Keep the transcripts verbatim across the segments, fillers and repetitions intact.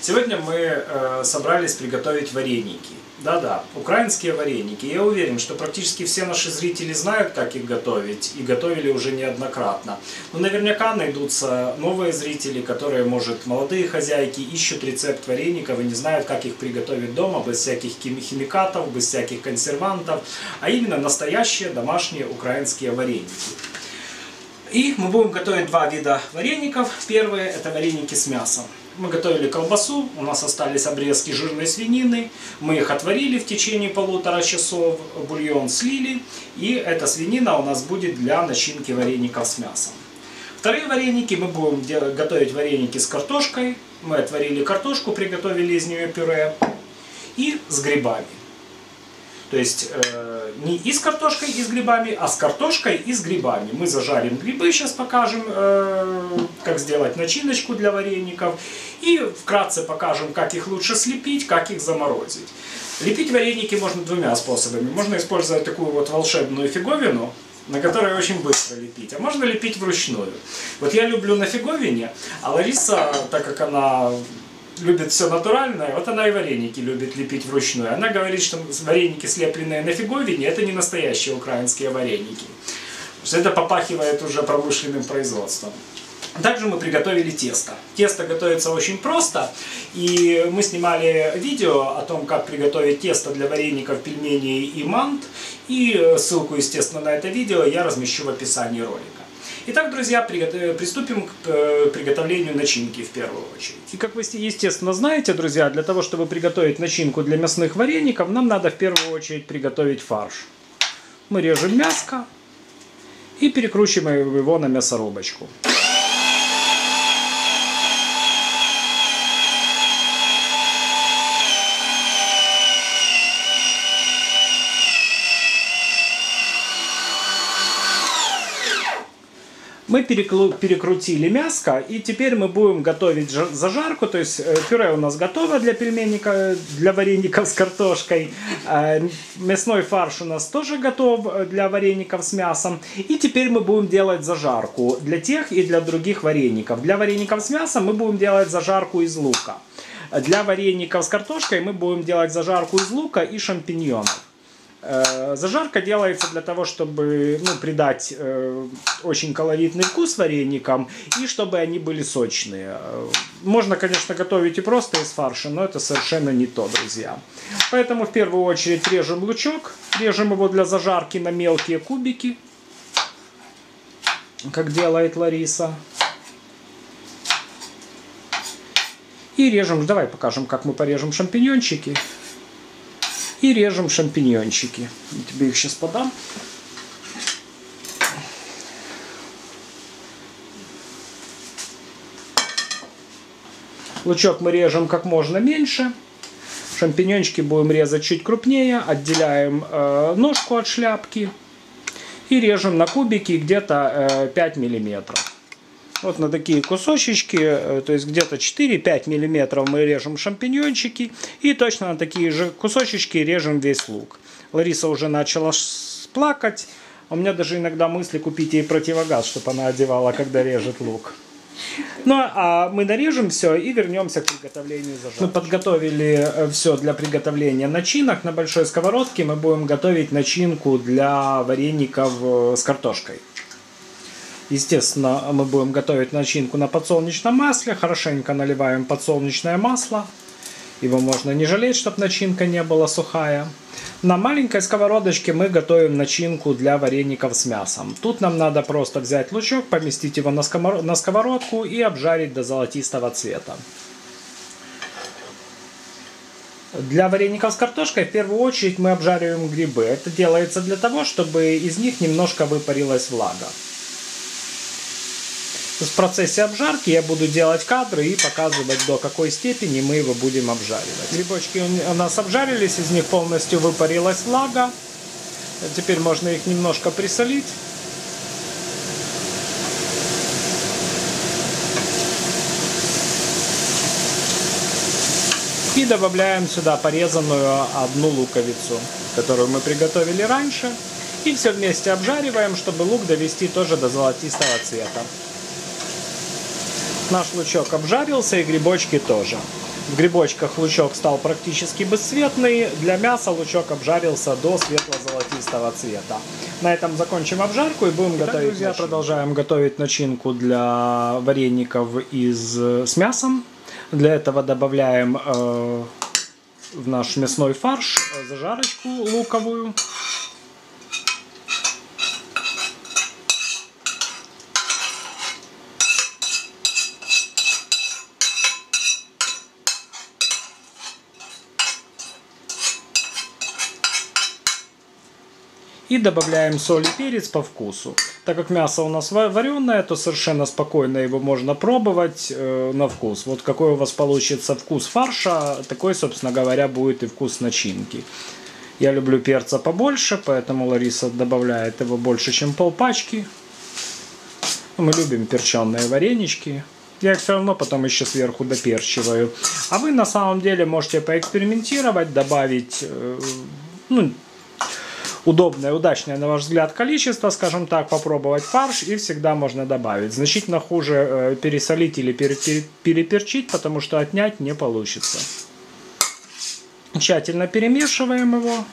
Сегодня мы э, собрались приготовить вареники. Да-да, украинские вареники. Я уверен, что практически все наши зрители знают, как их готовить, и готовили уже неоднократно. Но наверняка найдутся новые зрители, которые, может, молодые хозяйки ищут рецепт вареников и не знают, как их приготовить дома, без всяких химикатов, без всяких консервантов, а именно настоящие домашние украинские вареники. И мы будем готовить два вида вареников. Первые – это вареники с мясом. Мы готовили колбасу, у нас остались обрезки жирной свинины, мы их отварили в течение полутора часов, бульон слили, и эта свинина у нас будет для начинки вареников с мясом. Вторые вареники мы будем делать, готовить вареники с картошкой. Мы отварили картошку, приготовили из нее пюре, и с грибами. То есть э, не и с картошкой, и с грибами, а с картошкой и с грибами. Мы зажарим грибы, сейчас покажем, э, как сделать начиночку для вареников. И вкратце покажем, как их лучше слепить, как их заморозить. Лепить вареники можно двумя способами. Можно использовать такую вот волшебную фиговину, на которой очень быстро лепить. А можно лепить вручную. Вот я люблю на фиговине, а Лариса, так как она любит все натуральное, вот она и вареники любит лепить вручную. Она говорит, что вареники, слепленные на фиговине, это не настоящие украинские вареники. Что это попахивает уже промышленным производством. Также мы приготовили тесто. Тесто готовится очень просто. И мы снимали видео о том, как приготовить тесто для вареников, пельменей и мант. И ссылку, естественно, на это видео я размещу в описании ролика. Итак, друзья, приступим к приготовлению начинки в первую очередь. И как вы, естественно, знаете, друзья, для того, чтобы приготовить начинку для мясных вареников, нам надо в первую очередь приготовить фарш. Мы режем мяско и перекручиваем его на мясорубочку. Мы перекрутили мяско, и теперь мы будем готовить зажарку, то есть пюре у нас готово для пельменников, для вареников с картошкой, мясной фарш у нас тоже готов для вареников с мясом, и теперь мы будем делать зажарку для тех и для других вареников. Для вареников с мясом мы будем делать зажарку из лука, для вареников с картошкой мы будем делать зажарку из лука и шампиньонов. Зажарка делается для того, чтобы ну, придать э, очень колоритный вкус вареникам и чтобы они были сочные. Можно, конечно, готовить и просто из фарша, но это совершенно не то, друзья. Поэтому в первую очередь режем лучок, режем его для зажарки на мелкие кубики, как делает Лариса. И режем, давай покажем, как мы порежем шампиньончики. И режем шампиньончики. Я тебе их сейчас подам. Лучок мы режем как можно меньше. Шампиньончики будем резать чуть крупнее. Отделяем э, ножку от шляпки. И режем на кубики где-то э, пять миллиметров. Вот на такие кусочки, то есть где-то четыре-пять миллиметров мы режем шампиньончики. И точно на такие же кусочки режем весь лук. Лариса уже начала плакать. У меня даже иногда мысли купить ей противогаз, чтобы она одевала, когда режет лук. Ну а мы нарежем все и вернемся к приготовлению зажарки. Мы подготовили все для приготовления начинок. На большой сковородке мы будем готовить начинку для вареников с картошкой. Естественно, мы будем готовить начинку на подсолнечном масле. Хорошенько наливаем подсолнечное масло. Его можно не жалеть, чтобы начинка не была сухая. На маленькой сковородочке мы готовим начинку для вареников с мясом. Тут нам надо просто взять лучок, поместить его на сковородку и обжарить до золотистого цвета. Для вареников с картошкой в первую очередь мы обжариваем грибы. Это делается для того, чтобы из них немножко выпарилась влага. В процессе обжарки я буду делать кадры и показывать, до какой степени мы его будем обжаривать. Грибочки у нас обжарились, из них полностью выпарилась влага. Теперь можно их немножко присолить. И добавляем сюда порезанную одну луковицу, которую мы приготовили раньше. И все вместе обжариваем, чтобы лук довести тоже до золотистого цвета. Наш лучок обжарился, и грибочки тоже. В грибочках лучок стал практически бесцветный. Для мяса лучок обжарился до светло-золотистого цвета. На этом закончим обжарку и будем Итак, готовить. Друзья, начинку. Продолжаем готовить начинку для вареников из, с мясом. Для этого добавляем э, в наш мясной фарш зажарочку луковую. И добавляем соль и перец по вкусу. Так как мясо у нас вареное, то совершенно спокойно его можно пробовать э, на вкус. Вот какой у вас получится вкус фарша, такой, собственно говоря, будет и вкус начинки. Я люблю перца побольше, поэтому Лариса добавляет его больше, чем полпачки. Мы любим перченые варенички. Я их все равно потом еще сверху доперчиваю. А вы на самом деле можете поэкспериментировать, добавить... Э, ну, удобное, удачное, на ваш взгляд, количество, скажем так, попробовать фарш, и всегда можно добавить. Значительно хуже э, пересолить или пере, пере, переперчить, потому что отнять не получится. Тщательно перемешиваем его.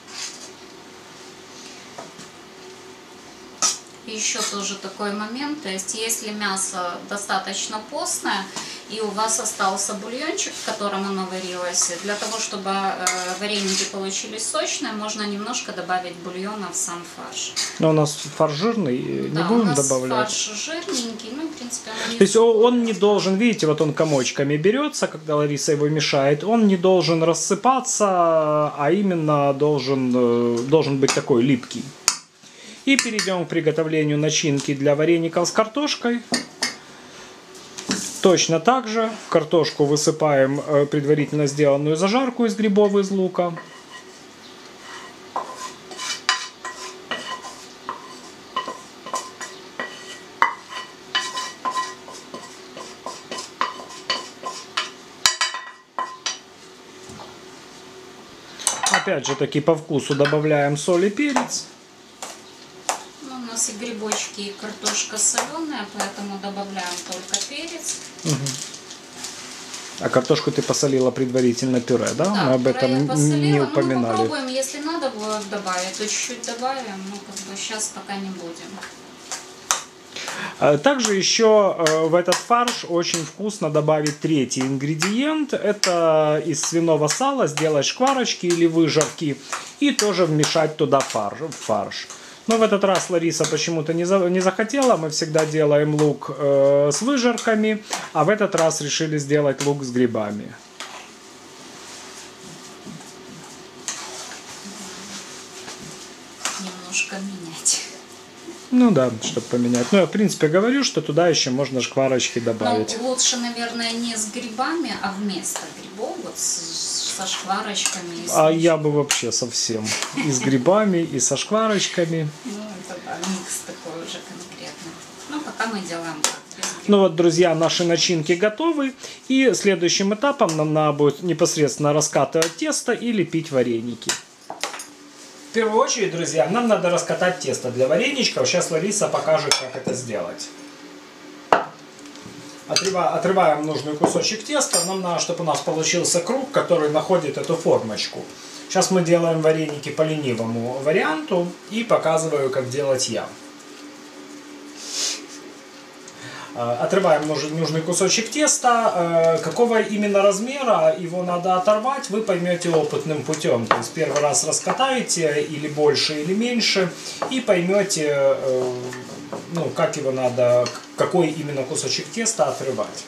Еще тоже такой момент, то есть если мясо достаточно постное и у вас остался бульончик, в котором оно варилось, для того, чтобы э, вареники получились сочные, можно немножко добавить бульона в сам фарш. Но у нас фарш жирный, да, не будем у нас добавлять. Фарш жирненький, ну, в принципе, он не... То есть он не должен, видите, вот он комочками берется, когда Лариса его мешает, он не должен рассыпаться, а именно должен, должен быть такой липкий. И перейдем к приготовлению начинки для вареников с картошкой. Точно так же в картошку высыпаем предварительно сделанную зажарку из грибов и из лука. Опять же таки по вкусу добавляем соль и перец. И грибочки, и картошка соленая, поэтому добавляем только перец. Угу. А картошку ты посолила предварительно пюре, да? Да, мы об этом посолила, не упоминали. Ну, попробуем, если надо будет добавить, то чуть-чуть добавим, но как бы сейчас пока не будем. Также еще в этот фарш очень вкусно добавить третий ингредиент. Это из свиного сала сделать шкварочки или выжарки и тоже вмешать туда фарш, фарш. Но в этот раз Лариса почему-то не, за, не захотела. Мы всегда делаем лук э, с выжарками, а в этот раз решили сделать лук с грибами. Немножко менять. Ну да, чтобы поменять. Ну я в принципе говорю, что туда еще можно шкварочки добавить. Но лучше, наверное, не с грибами, а вместо грибов, вот с со шкварочками. А я бы вообще совсем. И с грибами, и со шкварочками. Ну, это да, микс такой уже конкретный. Ну, пока мы делаем так. Ну вот, друзья, наши начинки готовы. И следующим этапом нам надо будет непосредственно раскатывать тесто и лепить вареники. В первую очередь, друзья, нам надо раскатать тесто для вареничков. Сейчас Лариса покажет, как это сделать. Отрываем нужный кусочек теста. Нам надо, чтобы у нас получился круг, который находит эту формочку. Сейчас мы делаем вареники по ленивому варианту и показываю, как делать я. Отрываем нужный кусочек теста. Какого именно размера его надо оторвать, вы поймете опытным путем. То есть первый раз раскатаете или больше, или меньше, и поймете, ну, как его надо, какой именно кусочек теста отрывать.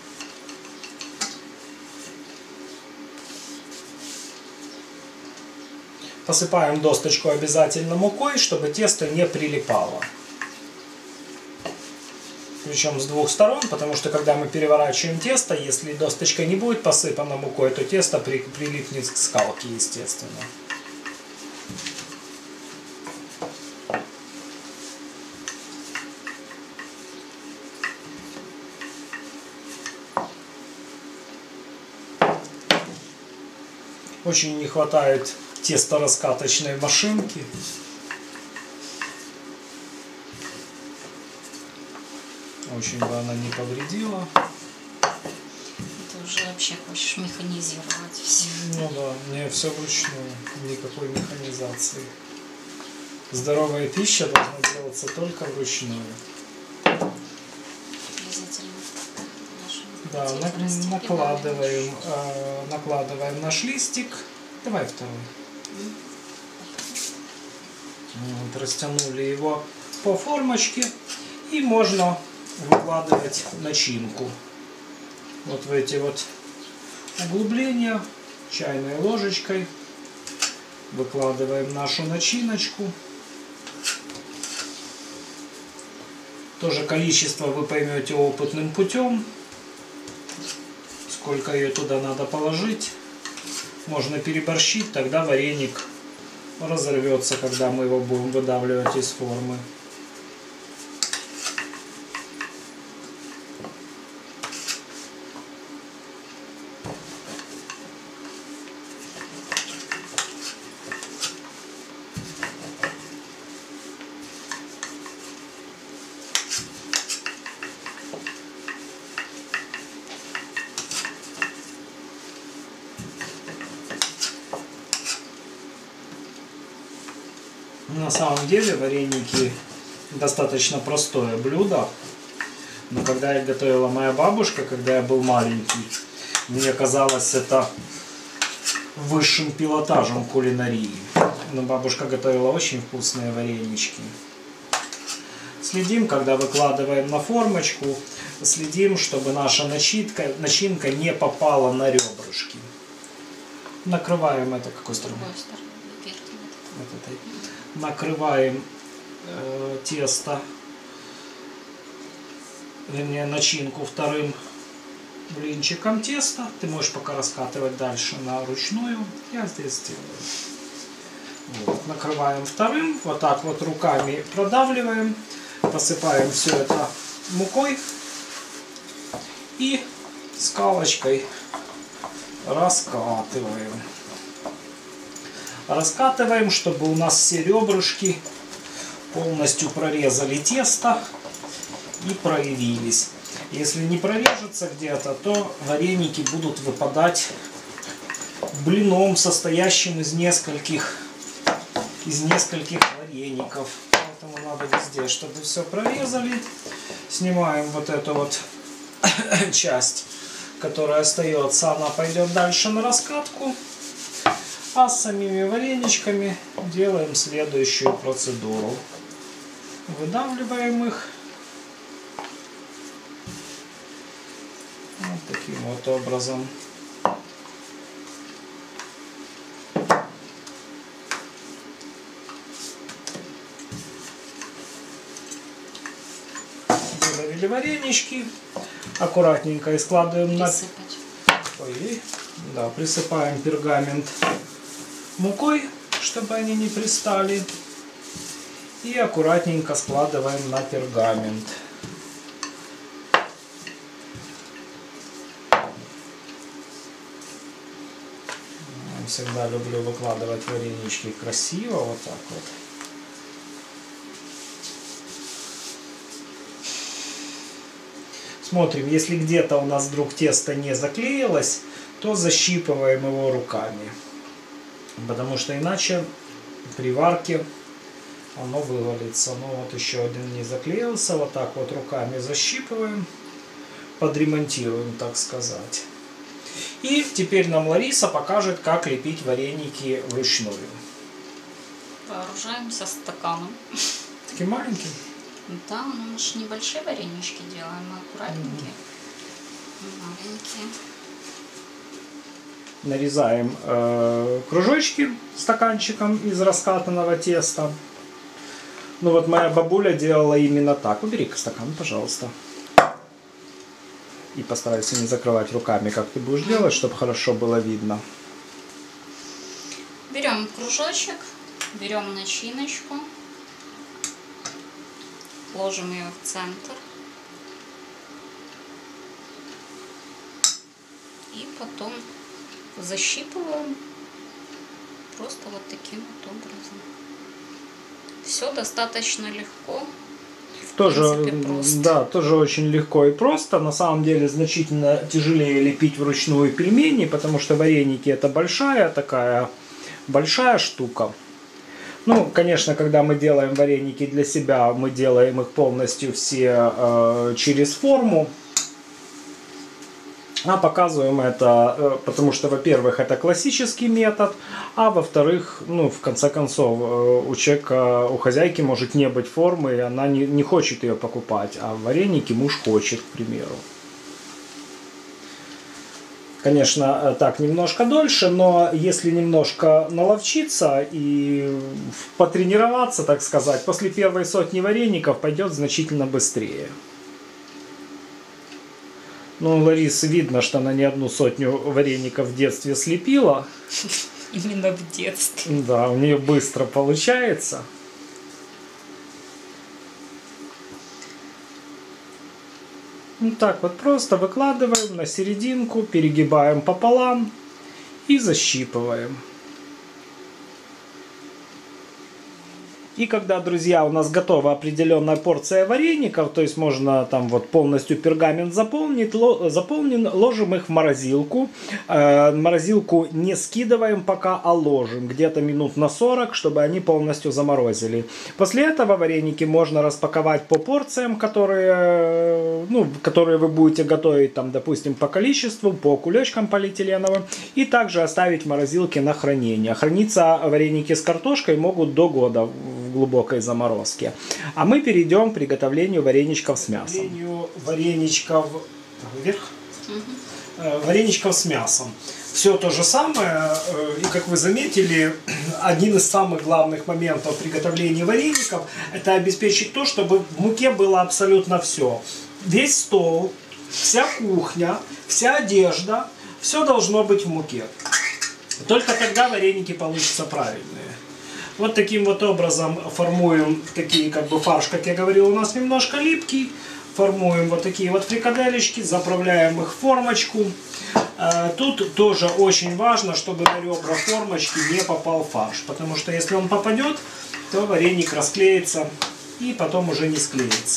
Посыпаем досточку обязательно мукой, чтобы тесто не прилипало. Причем с двух сторон, потому что когда мы переворачиваем тесто, если досточка не будет посыпана мукой, то тесто при, прилипнет к скалке, естественно. Очень не хватает тесто-раскаточной машинки. Очень бы она не повредила. Это уже вообще хочешь механизировать все? Ну да, мне все вручную, никакой механизации. Здоровая пища должна делаться только вручную. Да, на, накладываем, э, накладываем наш листик. Давай второй. Вот, растянули его по формочке. И можно выкладывать начинку. Вот в эти вот углубления чайной ложечкой выкладываем нашу начиночку. Тоже количество вы поймете опытным путем. Сколько ее туда надо положить. Можно переборщить, тогда вареник разорвется, когда мы его будем выдавливать из формы. На самом деле вареники достаточно простое блюдо, но когда их готовила моя бабушка, когда я был маленький, мне казалось это высшим пилотажем кулинарии. Но бабушка готовила очень вкусные варенички. Следим, когда выкладываем на формочку, следим, чтобы наша начинка, начинка не попала на ребрышки. Накрываем это какой стороной? Вот этой. Накрываем э, тесто, вернее начинку вторым блинчиком теста. Ты можешь пока раскатывать дальше на ручную. Я здесь сделаю. Вот. Накрываем вторым, вот так вот руками продавливаем, посыпаем все это мукой и скалочкой раскатываем. Раскатываем, чтобы у нас все ребрышки полностью прорезали тесто и проявились. Если не прорежется где-то, то вареники будут выпадать блином, состоящим из нескольких, из нескольких вареников. Поэтому надо везде, чтобы все прорезали. Снимаем вот эту вот часть, которая остается, она пойдет дальше на раскатку. А с самими вареничками делаем следующую процедуру. Выдавливаем их вот таким вот образом. Выдавили варенички, аккуратненько и складываем на... Ой, да, присыпаем пергамент мукой, чтобы они не пристали, и аккуратненько складываем на пергамент. Я всегда люблю выкладывать варенички красиво, вот так вот. Смотрим, если где-то у нас вдруг тесто не заклеилось, то защипываем его руками. Потому что иначе при варке оно вывалится. Ну вот еще один не заклеился. Вот так вот руками защипываем. Подремонтируем, так сказать. И теперь нам Лариса покажет, как лепить вареники вручную. Вооружаемся стаканом. Таким маленьким? Да, ну мы же небольшие варенички делаем, мы аккуратненькие. Mm-hmm. Маленькие. Нарезаем э, кружочки стаканчиком из раскатанного теста. Ну вот моя бабуля делала именно так. Убери-ка стакан, пожалуйста. И постарайся не закрывать руками, как ты будешь делать, чтобы хорошо было видно. Берем кружочек, берем начиночку, ложим ее в центр. И потом защипываем просто вот таким вот образом. Все достаточно легко. Тоже, принципе, просто. да, тоже очень легко и просто. На самом деле значительно тяжелее лепить вручную пельмени, потому что вареники это большая такая, большая штука. Ну, конечно, когда мы делаем вареники для себя, мы делаем их полностью все э, через форму. А показываем это, э, потому что, во-первых, это классический метод, а во-вторых, ну, в конце концов, э, у человека, у хозяйки может не быть формы, и она не, не хочет ее покупать, а вареники муж хочет, к примеру. Конечно, так немножко дольше, но если немножко наловчиться и потренироваться, так сказать, после первой сотни вареников пойдет значительно быстрее. Ну, у Ларисы видно, что она не одну сотню вареников в детстве слепила. Именно в детстве. Да, у нее быстро получается. Ну так вот просто выкладываем на серединку, перегибаем пополам и защипываем. И когда, друзья, у нас готова определенная порция вареников, то есть можно там вот полностью пергамент заполнить, ло, заполнен, ложим их в морозилку. Э, морозилку не скидываем пока, а ложим где-то минут на сорок, чтобы они полностью заморозили. После этого вареники можно распаковать по порциям, которые, ну, которые вы будете готовить, там, допустим, по количеству, по кулечкам полиэтиленовым. И также оставить в морозилке на хранение. Храниться вареники с картошкой могут до года в глубокой заморозке. А мы перейдем к приготовлению вареничков с мясом. Вареничков вверх. Угу. Вареничков с мясом. Все то же самое. И как вы заметили, один из самых главных моментов приготовления вареников — это обеспечить то, чтобы в муке было абсолютно все. Весь стол, вся кухня, вся одежда, все должно быть в муке. Только тогда вареники получатся правильные. Вот таким вот образом формуем такие, как бы фарш, как я говорил, у нас немножко липкий. Формуем вот такие вот фрикаделечки, заправляем их в формочку. Тут тоже очень важно, чтобы на ребра формочки не попал фарш, потому что если он попадет, то вареник расклеится и потом уже не склеится.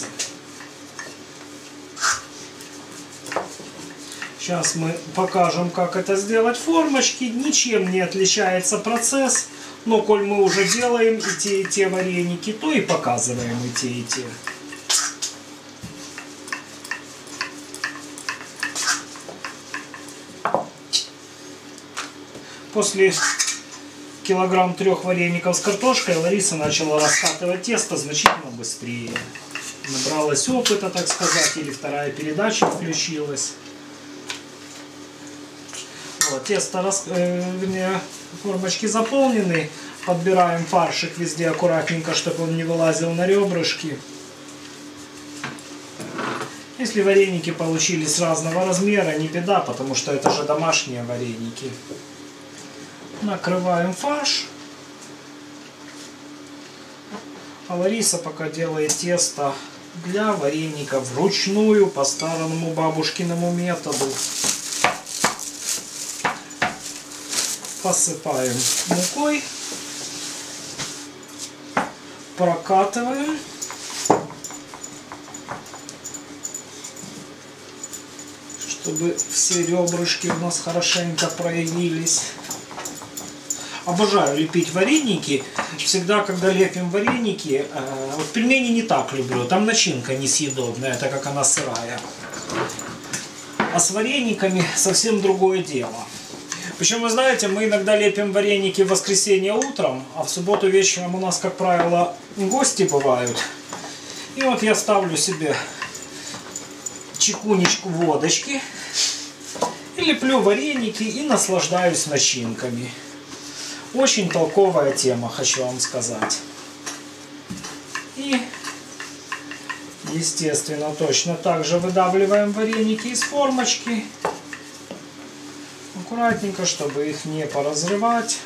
Сейчас мы покажем, как это сделать в формочке. Ничем не отличается процесс. Но коль мы уже делаем и те, и те вареники, то и показываем и те, и те. После килограмм трех вареников с картошкой Лариса начала раскатывать тесто значительно быстрее. Набралась опыта, так сказать, или вторая передача включилась. Вот, тесто, рас... э, вернее, формочки заполнены. Подбираем фаршик везде аккуратненько, чтобы он не вылазил на ребрышки. Если вареники получились разного размера, не беда, потому что это же домашние вареники. Накрываем фарш. А Лариса пока делает тесто для вареников вручную, по старому бабушкиному методу. Посыпаем мукой. Прокатываем. Чтобы все ребрышки у нас хорошенько проявились. Обожаю лепить вареники. Всегда, когда лепим вареники, э, вот пельмени не так люблю. Там начинка несъедобная, так как она сырая. А с варениками совсем другое дело. Причем, вы знаете, мы иногда лепим вареники в воскресенье утром, а в субботу вечером у нас, как правило, гости бывают. И вот я ставлю себе чекунечку водочки, и леплю вареники и наслаждаюсь начинками. Очень толковая тема, хочу вам сказать. И, естественно, точно так же выдавливаем вареники из формочки. Аккуратненько, чтобы их не поразрывать.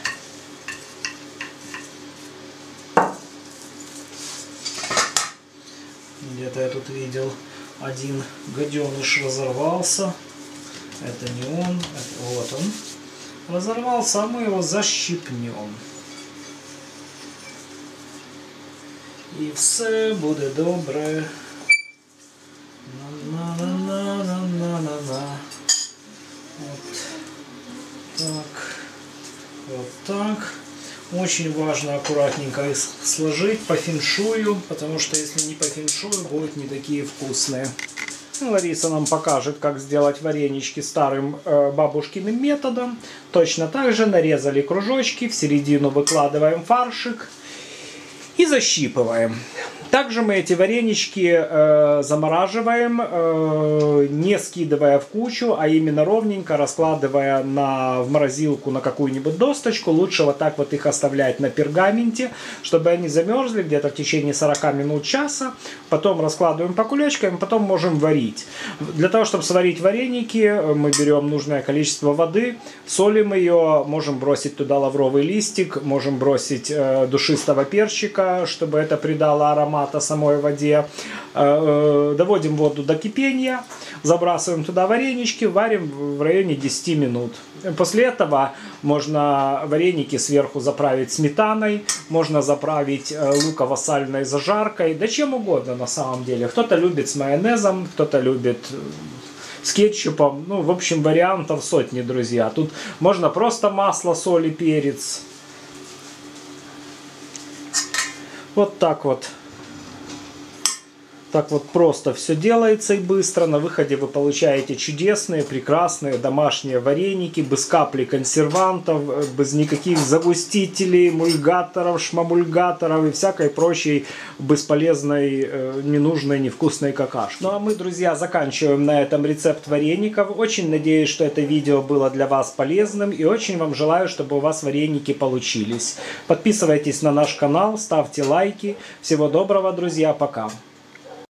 Где-то я тут видел, один гаденыш разорвался. Это не он, это вот он. Разорвался, а мы его защипнем. І все буде добре. На-на-на-на-на-на-на. Вот так. Вот так. Очень важно аккуратненько их сложить по феншую, потому что если не по феншую, будут не такие вкусные. Лариса нам покажет, как сделать варенички старым э, бабушкиным методом. Точно так же нарезали кружочки, в середину выкладываем фаршик и защипываем. Также мы эти варенички э, замораживаем, э, не скидывая в кучу, а именно ровненько раскладывая на, в морозилку на какую-нибудь досточку. Лучше вот так вот их оставлять на пергаменте, чтобы они замерзли где-то в течение сорока минут, часа. Потом раскладываем по кулечкам, потом можем варить. Для того, чтобы сварить вареники, мы берем нужное количество воды, солим ее, можем бросить туда лавровый листик, можем бросить э, душистого перчика, чтобы это придало аромат самой воде. Доводим воду до кипения, забрасываем туда варенички, варим в районе десяти минут. После этого можно вареники сверху заправить сметаной, можно заправить луково-сальной зажаркой, да чем угодно на самом деле. Кто-то любит с майонезом, кто-то любит с кетчупом. Ну, в общем, вариантов сотни, друзья. Тут можно просто масло, соль и перец. Вот так вот. Так вот просто все делается и быстро. На выходе вы получаете чудесные, прекрасные домашние вареники, без капли консервантов, без никаких загустителей, мульгаторов, шмамульгаторов и всякой прочей бесполезной, ненужной, невкусной какашки. Ну а мы, друзья, заканчиваем на этом рецепт вареников. Очень надеюсь, что это видео было для вас полезным и очень вам желаю, чтобы у вас вареники получились. Подписывайтесь на наш канал, ставьте лайки. Всего доброго, друзья, пока!